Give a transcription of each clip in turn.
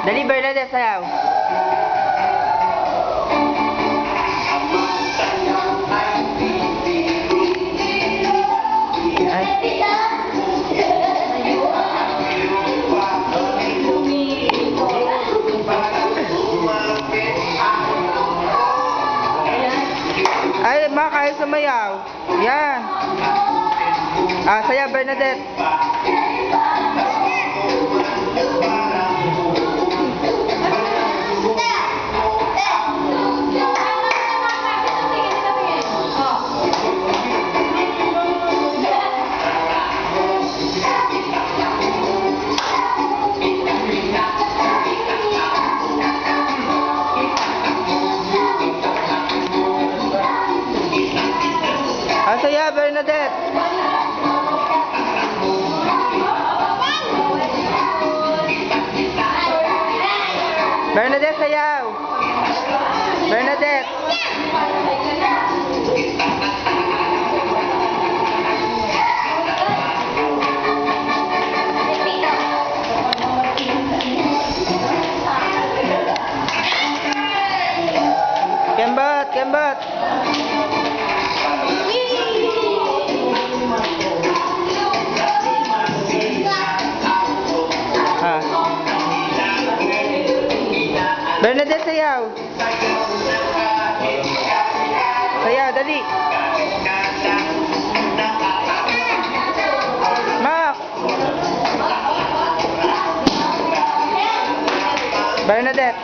Dali, Bernadette, sayaw. Ay, makakaya sumayaw. Yan. Sayaw, Bernadette. Sayaw, Bernadette. Bernadette, sayaw. Bernadette. Kembot, kembot. Bernadette, sayaw. Sayaw, dali. Mak. Bernadette.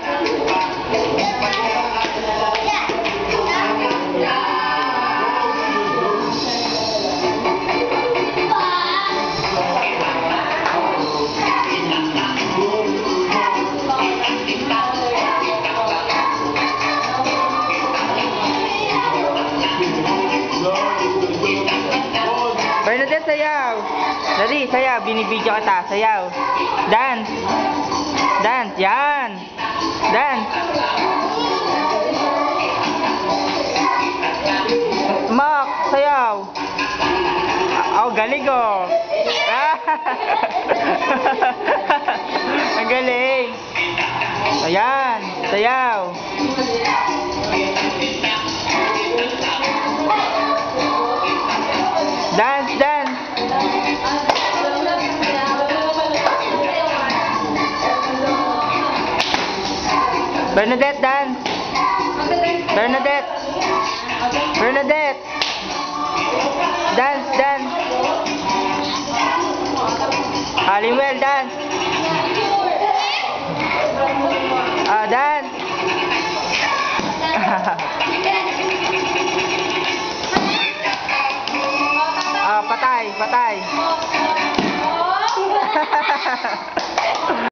Bernadette, sayaw. Dali, sayaw. Binibidyo kita. Sayaw. Dance. Dance. Yan. Dance. Mak, sayaw. Galing oh. Ang galing. Ayan. Sayaw. Dance, dance. Bernadette, dance. Bernadette. Bernadette. Dance, dance. Halliwell, dance. Dance. Patay, patay.